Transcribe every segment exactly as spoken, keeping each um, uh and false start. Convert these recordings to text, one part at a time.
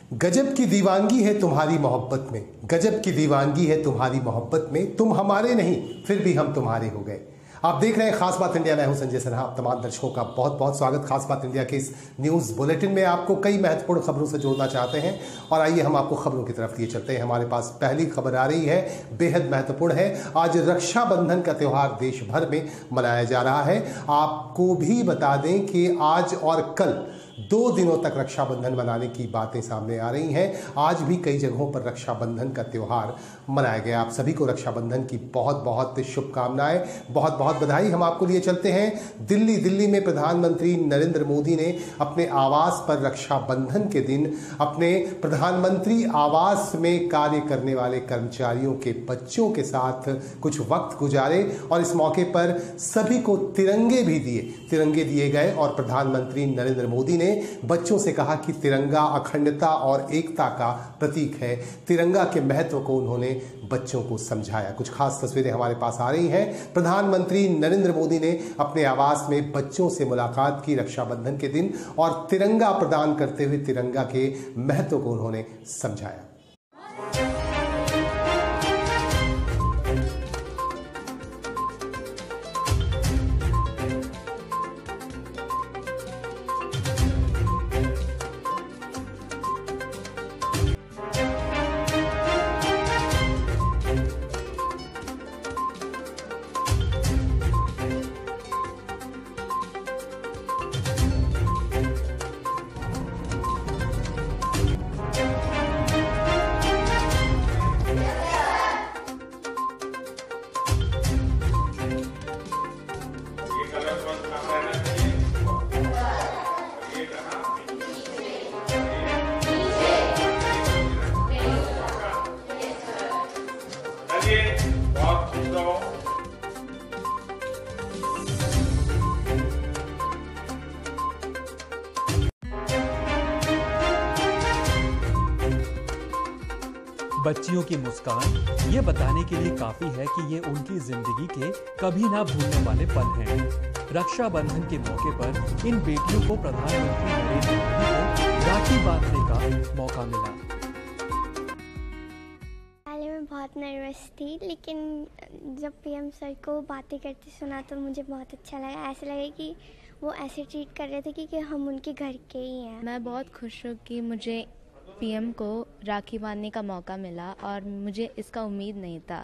गजब की दीवानगी है तुम्हारी मोहब्बत में, गजब की दीवानगी है तुम्हारी मोहब्बत में, तुम हमारे नहीं फिर भी हम तुम्हारे हो गए। आप देख रहे हैं खास बात इंडिया। मैं हूं संजय सिन्हा। आप तमाम दर्शकों का बहुत बहुत स्वागत। खास बात इंडिया के इस न्यूज़ बुलेटिन में आपको कई महत्वपूर्ण खबरों से जोड़ना चाहते हैं और आइए हम आपको खबरों की तरफ लिए चलते हैं। हमारे पास पहली खबर आ रही है, बेहद महत्वपूर्ण है। आज रक्षाबंधन का त्यौहार देश भर में मनाया जा रहा है। आपको भी बता दें कि आज और कल दो दिनों तक रक्षाबंधन मनाने की बातें सामने आ रही हैं। आज भी कई जगहों पर रक्षाबंधन का त्यौहार मनाया गया। आप सभी को रक्षाबंधन की बहुत बहुत शुभकामनाएं, बहुत बहुत बधाई। हम आपको लिए चलते हैं दिल्ली। दिल्ली में प्रधानमंत्री नरेंद्र मोदी ने अपने आवास पर रक्षाबंधन के दिन अपने प्रधानमंत्री आवास में कार्य करने वाले कर्मचारियों के बच्चों के साथ कुछ वक्त गुजारे और इस मौके पर सभी को तिरंगे भी दिए तिरंगे दिए गए और प्रधानमंत्री नरेंद्र मोदी ने बच्चों से कहा कि तिरंगा अखंडता और एकता का प्रतीक है। तिरंगा के महत्व को उन्होंने बच्चों को समझाया। कुछ खास तस्वीरें हमारे पास आ रही हैं। प्रधानमंत्री नरेंद्र मोदी ने अपने आवास में बच्चों से मुलाकात की रक्षाबंधन के दिन और तिरंगा प्रदान करते हुए तिरंगा के महत्व को उन्होंने समझाया। बच्चियों की मुस्कान ये बताने के लिए काफी है कि ये उनकी जिंदगी के कभी ना भूलने वाले पल हैं। रक्षाबंधन के मौके पर इन बेटियों को प्रधानमंत्री नरेंद्र मोदी को राखी बांधने का मौका मिला। पहले मैं बहुत नर्वस थी, लेकिन जब पीएम सर को बातें करते सुना तो मुझे बहुत अच्छा लगा। ऐसा लगा कि वो ऐसे ट्रीट कर रहे थे कि, कि हम उनके घर के ही हैं। मैं बहुत खुश हूँ कि मुझे पीएम को राखी बांधने का मौका मिला और मुझे इसका उम्मीद नहीं था।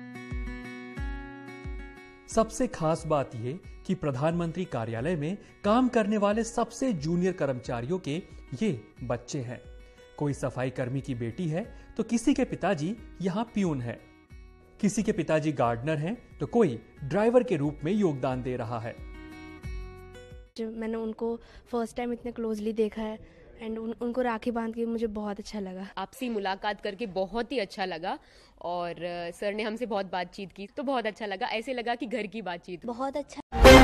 सबसे खास बात ये कि प्रधानमंत्री कार्यालय में काम करने वाले सबसे जूनियर कर्मचारियों के ये बच्चे हैं। कोई सफाई कर्मी की बेटी है तो किसी के पिताजी यहाँ प्यून है, किसी के पिताजी गार्डनर हैं तो कोई ड्राइवर के रूप में योगदान दे रहा है। मैंने उनको फर्स्ट टाइम इतने क्लोजली देखा है एंड उन, उनको राखी बांध के मुझे बहुत अच्छा लगा। आपसी मुलाकात करके बहुत ही अच्छा लगा और सर ने हमसे बहुत बातचीत की तो बहुत अच्छा लगा। ऐसे लगा कि घर की बातचीत। बहुत अच्छा।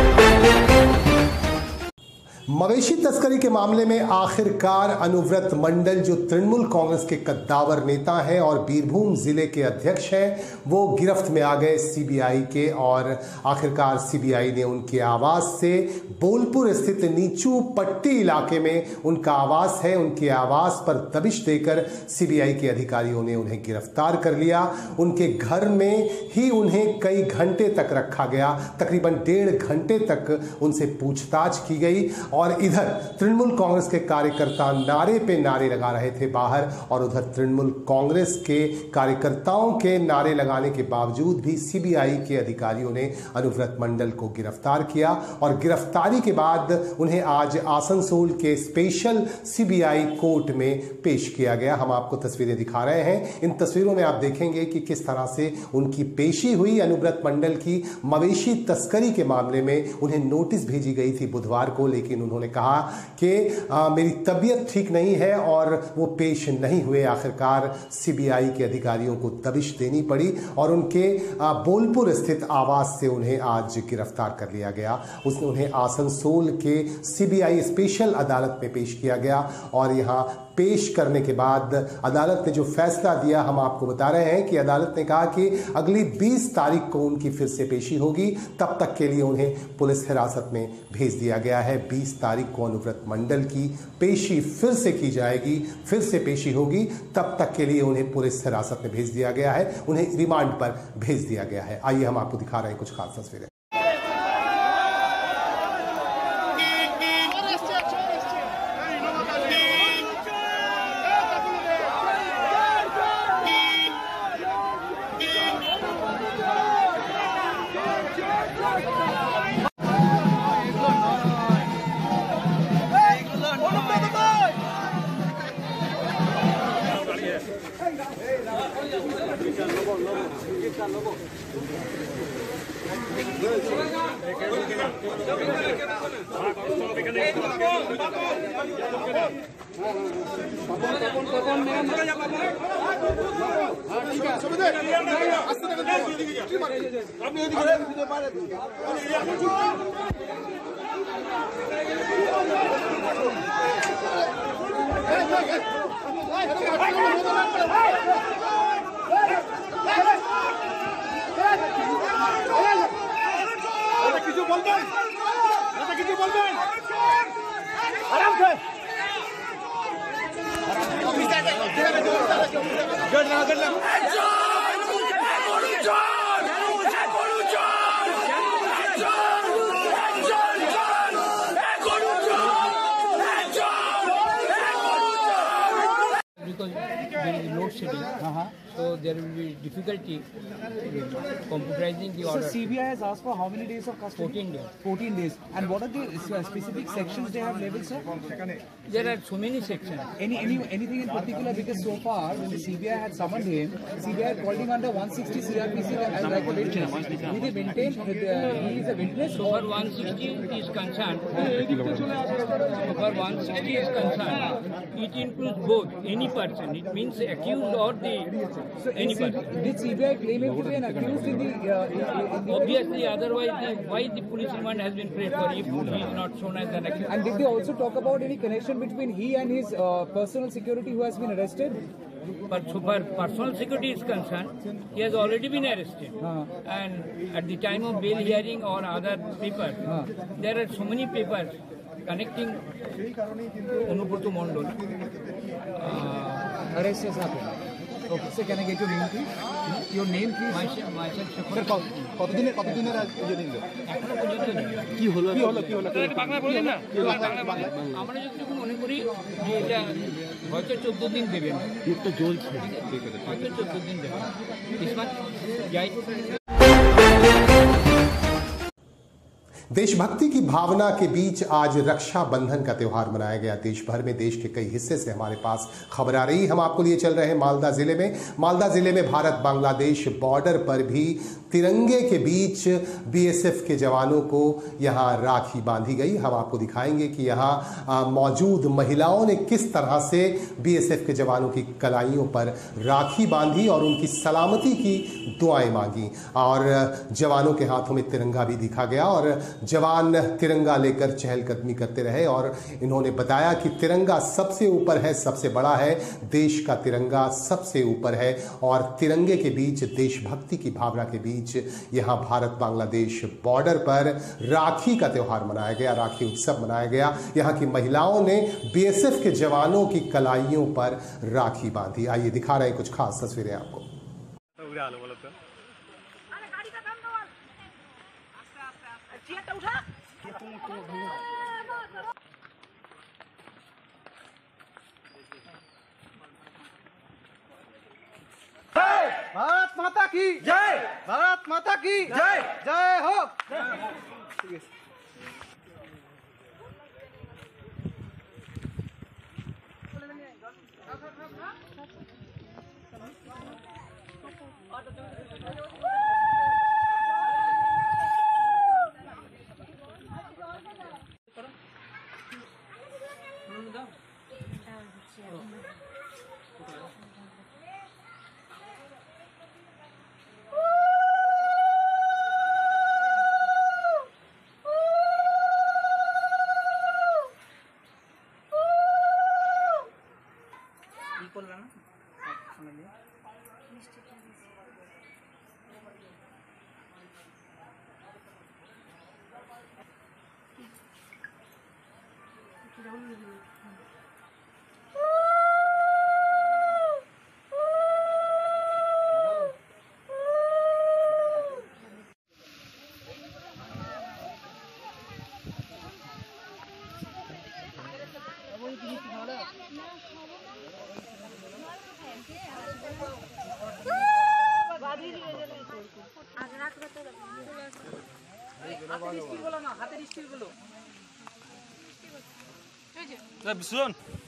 मवेशी तस्करी के मामले में आखिरकार अनुव्रत मंडल, जो तृणमूल कांग्रेस के कद्दावर नेता हैं और बीरभूम जिले के अध्यक्ष हैं, वो गिरफ्त में आ गए सीबीआई के। और आखिरकार सीबीआई ने उनके आवास से बोलपुर स्थित नीचू पट्टी इलाके में उनका आवास है, उनके आवास पर दबिश देकर सीबीआई के अधिकारियों ने उन्हें गिरफ्तार कर लिया। उनके घर में ही उन्हें कई घंटे तक रखा गया, तकरीबन डेढ़ घंटे तक उनसे पूछताछ की गई। और इधर तृणमूल कांग्रेस के कार्यकर्ता नारे पे नारे लगा रहे थे बाहर और उधर तृणमूल कांग्रेस के कार्यकर्ताओं के नारे लगाने के बावजूद भी सीबीआई के अधिकारियों ने अनुव्रत मंडल को गिरफ्तार किया और गिरफ्तारी के बाद उन्हें आज आसनसोल के स्पेशल सीबीआई कोर्ट में पेश किया गया। हम आपको तस्वीरें दिखा रहे हैं। इन तस्वीरों में आप देखेंगे कि किस तरह से उनकी पेशी हुई। अनुव्रत मंडल की मवेशी तस्करी के मामले में उन्हें नोटिस भेजी गई थी बुधवार को, लेकिन उन्होंने कहा कि आ, मेरी तबीयत ठीक नहीं है और वो पेश नहीं हुए। आखिरकार सीबीआई के अधिकारियों को दबिश देनी पड़ी और उनके आ, बोलपुर स्थित आवास से उन्हें आज गिरफ्तार कर लिया गया। उसने उन्हें आसनसोल के सीबीआई स्पेशल अदालत में पेश किया गया और यहाँ पेश करने के बाद अदालत ने जो फैसला दिया, हम आपको बता रहे हैं कि अदालत ने कहा कि अगली बीस तारीख को उनकी फिर से पेशी होगी। तब तक के लिए उन्हें पुलिस हिरासत में भेज दिया गया है। बीस तारीख को अनुव्रत मंडल की पेशी फिर से की जाएगी, फिर से पेशी होगी। तब तक के लिए उन्हें पुलिस हिरासत में भेज दिया गया है, उन्हें रिमांड पर भेज दिया गया है। आइए हम आपको दिखा रहे हैं कुछ खास तस्वीरें। কিছু বলবেন কিছু বলবেন আরাম করে গড় না গড় না because there is load shedding, uh-huh. so there will be difficulty computerizing the order. So C B I has asked for how many days of custody? fourteen days. fourteen days. And what are the specific sections they have labeled, sir? There are so many sections. Any, any anything in particular? Because so far, when the C B I had summoned him, C B I had called him under one sixty C R P C as like a witness. Will they maintain that uh, he is a witness? So far one sixty is concerned. So far one sixty is concerned. It includes both any person. It means accused or the so any person. Did C B I claim him to be an accused in the? Uh, in, in the Obviously, otherwise, the, why the police remand has been prayed for if he is not shown as an accused? And did they also talk about any connection between he and his uh, personal security who has been arrested? But so far personal security is concerned, he has already been arrested. Uh-huh. And at the time of bail hearing or other papers, uh-huh. there are so many papers connecting Anubhuto Mondol. Uh, arrest has happened. Okay, sir, can I get your name, please? Hmm? Your name, please. Myself, myself, sir কতদিনের কতদিনের ইয়ে নিল এখনো পর্যন্ত নেই। কি হলো কি হলো কি হলো বাংলা বলেন না, আমরা যতটুকু মনে করি যে এটা হয়তো চোদ্দ দিন দেবেন, তো জ্বলছে হয়তো চোদ্দ দিন দেবেন। ইসমাত যাই देशभक्ति की भावना के बीच आज रक्षाबंधन का त्यौहार मनाया गया। देश भर में देश के कई हिस्से से हमारे पास खबर आ रही, हम आपको लिए चल रहे हैं मालदा जिले में। मालदा जिले में भारत बांग्लादेश बॉर्डर पर भी तिरंगे के बीच बीएसएफ के जवानों को यहां राखी बांधी गई। हम आपको दिखाएंगे कि यहां मौजूद महिलाओं ने किस तरह से बीएसएफ के जवानों की कलाइयों पर राखी बांधी और उनकी सलामती की दुआएं मांगी। और जवानों के हाथों में तिरंगा भी दिखा गया और जवान तिरंगा लेकर चहलकदमी करते रहे और इन्होंने बताया कि तिरंगा सबसे ऊपर है, सबसे बड़ा है, देश का तिरंगा सबसे ऊपर है। और तिरंगे के बीच देशभक्ति की भावना के बीच यहां भारत बांग्लादेश बॉर्डर पर राखी का त्यौहार मनाया गया, राखी उत्सव मनाया गया। यहां की महिलाओं ने बीएसएफ के जवानों की कलाइयों पर राखी बांधी। आइए दिखा रहे हैं कुछ खास तस्वीरें आपको। भारत माता की जय, भारत माता की जय, जय हो। করলে না শোনা দিয়ে হাতের স্টিল গুলো